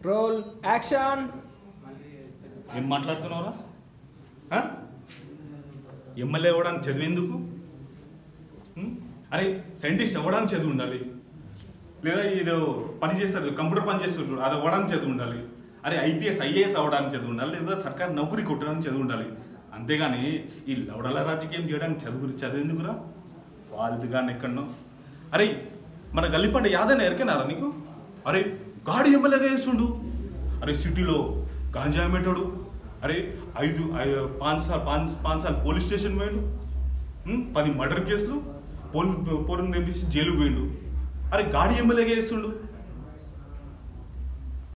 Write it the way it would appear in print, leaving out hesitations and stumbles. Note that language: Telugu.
Role action. ఏం మాట్లాడుతున్నావురా? ఎమ్మెల్యే అవ్వడానికి చదివేందుకు? అరే సైంటిస్ట్ అవ్వడానికి చదువు ఉండాలి, లేదా ఏదో పని చేస్తారు కంప్యూటర్ పని చేస్తారు అది అవ్వడానికి చదువు ఉండాలి. అరే ఐపీఎస్ ఐఏఎస్ అవ్వడానికి చదువు ఉండాలి, లేదా సర్కారు నౌకరీ కొట్టడానికి చదువు ఉండాలి. అంతేగాని ఈ లవడల రాజకీయం చేయడానికి చదివేందుకురా? వాళ్ళది కానీ ఎక్కడనో. అరే మన గల్లిపంట యాదన్న ఎరికైనారా నీకు? అరే గాడి ఎమ్మెల్యేగా చేస్తుండు. అరే సిటీలో గాంజా అమ్మేటోడు. అరే 5 సార్లు పోలీస్ స్టేషన్ పోయిండు, 10 మర్డర్ కేసులు, పోలీసు జైలుకు పోయిండు. అరే గాడి ఎమ్మెల్యేగా చేస్తుండు.